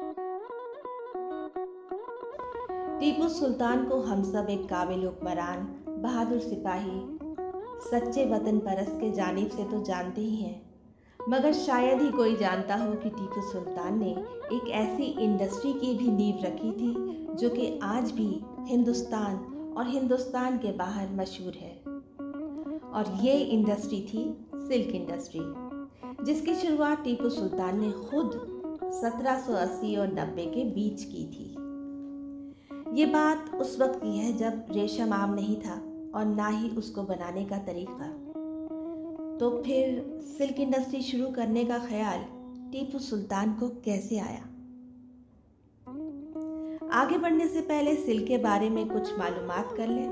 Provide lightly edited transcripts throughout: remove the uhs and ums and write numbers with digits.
टीपू सुल्तान को हम सब एक काबिल हुक्मरान, बहादुर सिपाही, सच्चे वतन परस्त के जानिब से तो जानते ही हैं, मगर शायद ही कोई जानता हो कि टीपू सुल्तान ने एक ऐसी इंडस्ट्री की भी नींव रखी थी जो कि आज भी हिंदुस्तान और हिंदुस्तान के बाहर मशहूर है। और ये इंडस्ट्री थी सिल्क इंडस्ट्री, जिसकी शुरुआत टीपू सुल्तान ने खुद 1780 और 90 के बीच की थी। ये बात उस वक्त की है जब रेशम आम नहीं था और ना ही उसको बनाने का तरीका। तो फिर सिल्क इंडस्ट्री शुरू करने का ख्याल टीपू सुल्तान को कैसे आया? आगे बढ़ने से पहले सिल्क के बारे में कुछ मालूमात कर लें।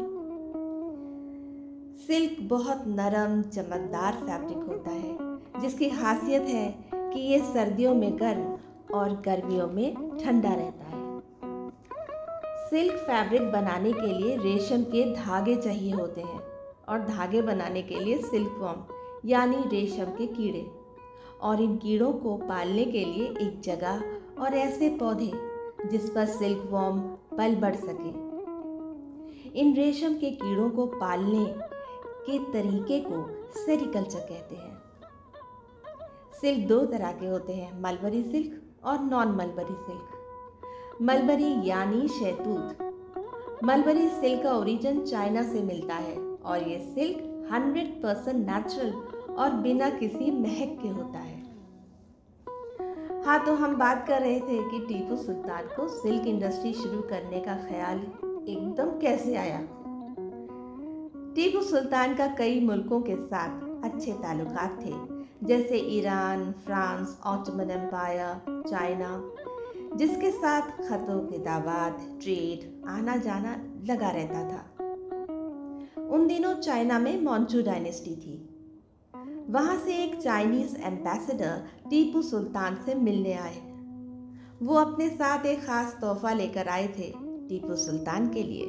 सिल्क बहुत नरम चमकदार फैब्रिक होता है, जिसकी खासियत है कि ये सर्दियों में गर्म और गर्मियों में ठंडा रहता है। सिल्क फैब्रिक बनाने के लिए रेशम के धागे चाहिए होते हैं और धागे बनाने के लिए सिल्कवर्म यानी रेशम के कीड़े, और इन कीड़ों को पालने के लिए एक जगह और ऐसे पौधे जिस पर सिल्कवर्म पल बढ़ सके। इन रेशम के कीड़ों को पालने के तरीके को सेरीकल्चर कहते हैं। सिल्क दो तरह के होते हैं, मलबरी सिल्क और नॉन मलबरी सिल्क। मलबरी यानी शहतूत। मलबरी सिल्क का ओरिजिन चाइना से मिलता है और ये सिल्क 100% नेचुरल और बिना किसी महक के होता है। हाँ, तो हम बात कर रहे थे कि टीपू सुल्तान को सिल्क इंडस्ट्री शुरू करने का ख्याल एकदम कैसे आया। टीपू सुल्तान का कई मुल्कों के साथ अच्छे ताल्लुकात थे, जैसे Iran, France, Ottoman Empire, China, जिसके साथ खतों के दावात, ट्रेड, आना जाना लगा रहता था। उन दिनों चाइना में मंचू डायनेस्टी थी। वहां से एक चाइनीज एम्बेसडर टीपू सुल्तान से मिलने आए। वो अपने साथ एक खास तोहफा लेकर आए थे टीपू सुल्तान के लिए,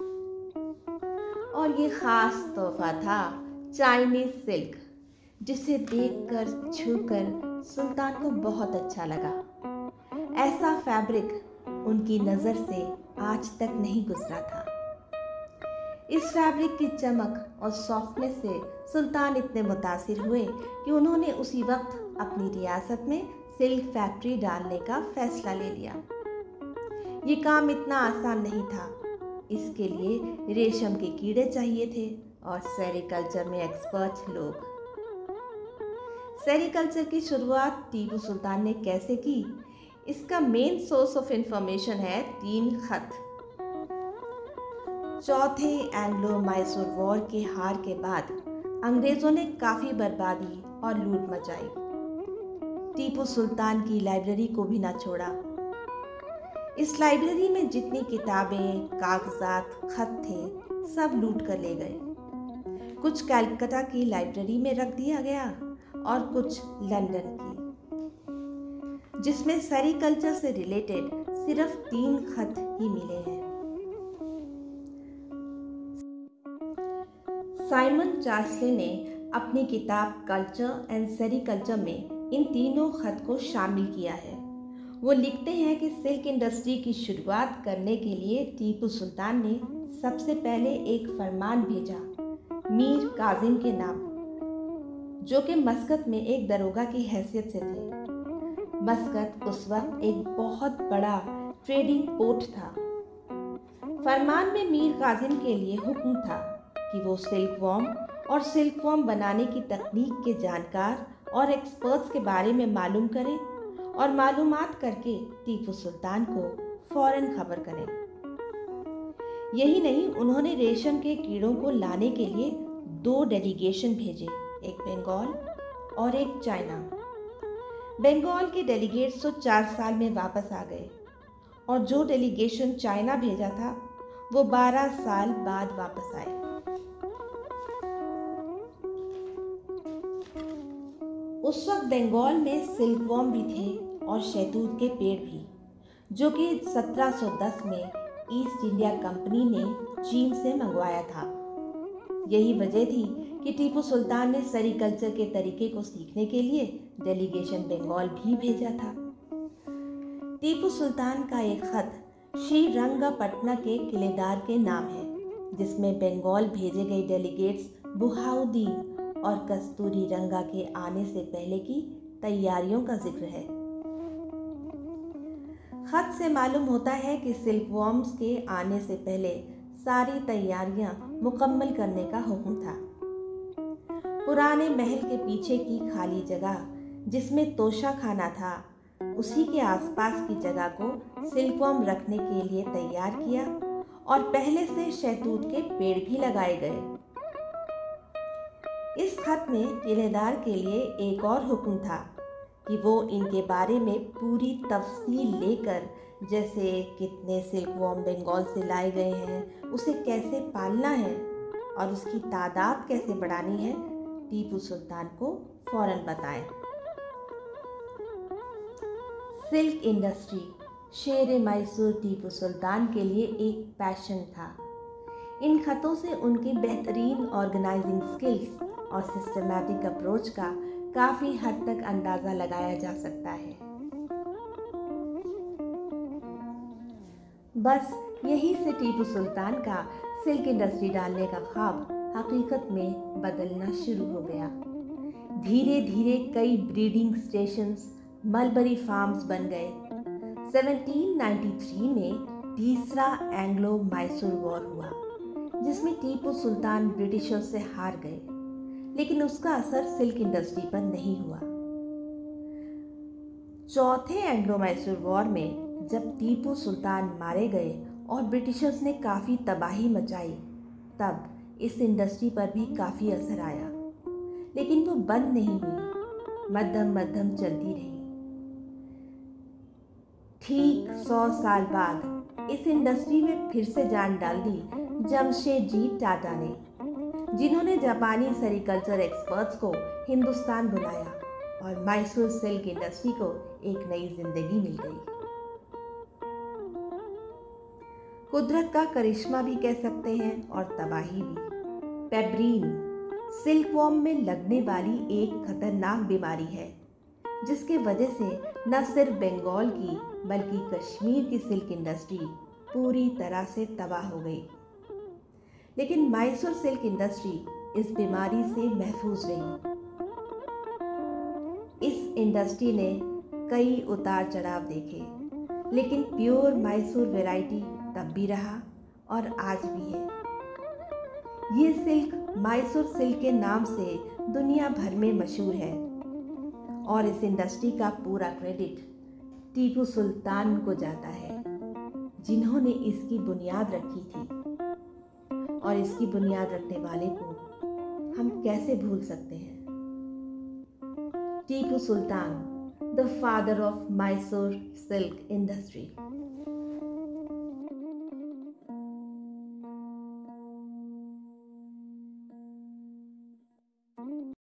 और ये खास तोहफा था चाइनीज सिल्क, जिसे देखकर छूकर सुल्तान को बहुत अच्छा लगा। ऐसा फैब्रिक उनकी नज़र से आज तक नहीं गुजरा था। इस फैब्रिक की चमक और सॉफ्टनेस से सुल्तान इतने मुतासिर हुए कि उन्होंने उसी वक्त अपनी रियासत में सिल्क फैक्ट्री डालने का फैसला ले लिया। ये काम इतना आसान नहीं था। इसके लिए रेशम के कीड़े चाहिए थे और सेरीकल्चर में एक्सपर्ट लोग। सेरीकल्चर की शुरुआत टीपू सुल्तान ने कैसे की, इसका मेन सोर्स ऑफ इंफॉर्मेशन है 3 खत। चौथे एंग्लो मैसूर वॉर के हार के बाद अंग्रेजों ने काफ़ी बर्बादी और लूट मचाई। टीपू सुल्तान की लाइब्रेरी को भी ना छोड़ा। इस लाइब्रेरी में जितनी किताबें, कागजात, खत थे, सब लूट कर ले गए। कुछ कलकत्ता की लाइब्रेरी में रख दिया गया और कुछ लंदन की, जिसमें सेरीकल्चर से रिलेटेड सिर्फ 3 खत ही मिले हैं। साइमन चार्ल्सले ने अपनी किताब कल्चर एंड सेरीकल्चर में इन तीनों खत को शामिल किया है। वो लिखते हैं कि सिल्क इंडस्ट्री की शुरुआत करने के लिए टीपू सुल्तान ने सबसे पहले एक फरमान भेजा मीर काजिम के नाम, जो कि मस्कत में एक दरोगा की हैसियत से थे। मस्कत उस वक्त एक बहुत बड़ा ट्रेडिंग पोर्ट था। फरमान में मीर काजिम के लिए हुक्म था कि वो सिल्कवर्म और सिल्कवर्म बनाने की तकनीक के जानकार और एक्सपर्ट्स के बारे में मालूम करें और मालूमात करके टीपू सुल्तान को फौरन खबर करें। यही नहीं, उन्होंने रेशम के कीड़ों को लाने के लिए 2 डेलीगेशन भेजे, एक बंगाल और एक चाइना। बंगाल के डेलीगेट्स तो 4 साल में वापस आ गए और जो डेलीगेशन चाइना भेजा था वो 12 साल बाद वापस आए। उस वक्त बंगाल में सिल्कवर्म भी थे और शहतूत के पेड़ भी, जो कि 1710 में ईस्ट इंडिया कंपनी ने चीन से मंगवाया था। यही वजह थी कि टीपू सुल्तान ने सेरीकल्चर के तरीके को सीखने के लिए डेलीगेशन बंगाल भी भेजा था। टीपू सुल्तान का एक खत श्रीरंगपट्टना के किलेदार के नाम है, जिसमें बंगाल भेजे गए डेलीगेट्स बुहाउद्दीन और कस्तूरी रंगा के आने से पहले की तैयारियों का जिक्र है। खत से मालूम होता है कि सिल्कवॉर्म्स के आने से पहले सारी तैयारियां मुकम्मल करने का हुक्म था। पुराने महल के पीछे की खाली जगह, जिसमें तोशा खाना था, उसी के आसपास की जगह को सिल्कवॉर्म रखने के लिए तैयार किया और पहले से शहतूत के पेड़ भी लगाए गए। इस खत में किलेदार के लिए एक और हुक्म था कि वो इनके बारे में पूरी तफसील लेकर, जैसे कितने सिल्कवॉर्म बंगाल से लाए गए हैं, उसे कैसे पालना है और उसकी तादाद कैसे बढ़ानी है, टीपू सुल्तान को फौरन बताएं। सिल्क इंडस्ट्री शेर मैसूर टीपू सुल्तान के लिए एक पैशन था। इन खतों से उनकी बेहतरीन ऑर्गेनाइजिंग स्किल्स और सिस्टमैटिक अप्रोच का काफ़ी हद तक अंदाज़ा लगाया जा सकता है। बस यहीं से टीपू सुल्तान का सिल्क इंडस्ट्री डालने का ख्वाब हकीकत में बदलना शुरू हो गया। धीरे धीरे कई ब्रीडिंग स्टेशंस, मलबरी फार्म्स बन गए। 1793 में तीसरा एंग्लो मैसूर वॉर हुआ, जिसमें टीपू सुल्तान ब्रिटिशर्स से हार गए, लेकिन उसका असर सिल्क इंडस्ट्री पर नहीं हुआ। चौथे एंग्लो मैसूर वॉर में जब टीपू सुल्तान मारे गए और ब्रिटिशर्स ने काफ़ी तबाही मचाई, तब इस इंडस्ट्री पर भी काफ़ी असर आया, लेकिन वो बंद नहीं हुई, मध्यम मध्यम चलती रही। ठीक 100 साल बाद इस इंडस्ट्री में फिर से जान डाल दी जमशेदजी टाटा ने, जिन्होंने जापानी सेरिकल्चर एक्सपर्ट्स को हिंदुस्तान बुलाया और मैसूर सिल्क इंडस्ट्री को एक नई जिंदगी मिल गई। कुदरत का करिश्मा भी कह सकते हैं और तबाही भी। पेब्रीन सिल्कवॉर्म में लगने वाली एक खतरनाक बीमारी है, जिसके वजह से न सिर्फ बंगाल की बल्कि कश्मीर की सिल्क इंडस्ट्री पूरी तरह से तबाह हो गई। लेकिन मैसूर सिल्क इंडस्ट्री इस बीमारी से महफूज रही। इस इंडस्ट्री ने कई उतार चढ़ाव देखे, लेकिन प्योर मैसूर वैरायटी तब भी रहा और आज भी है। ये सिल्क मैसूर सिल्क के नाम से दुनिया भर में मशहूर है और इस इंडस्ट्री का पूरा क्रेडिट टीपू सुल्तान को जाता है, जिन्होंने इसकी बुनियाद रखी थी। और इसकी बुनियाद रखने वाले को हम कैसे भूल सकते हैं? Tipu Sultan, the father of Mysore silk industry.